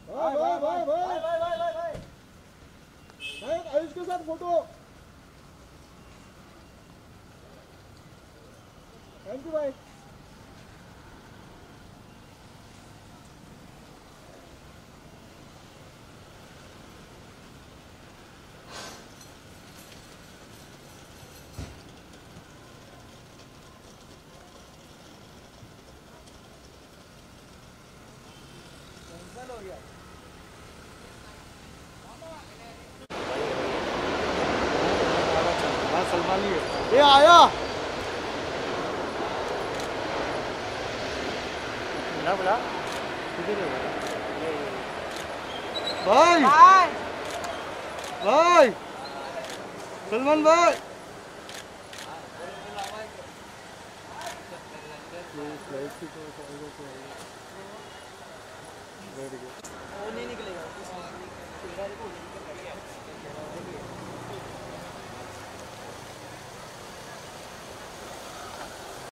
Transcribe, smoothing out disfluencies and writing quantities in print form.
भाई भाई भाई भाई भाई भाई भाई भाई भाई आयुष के साथ फोटो। थैंक यू भाई। कैंसिल हो गया। सलमान ही है ये आया ना बोला भाई भाई सलमान भाई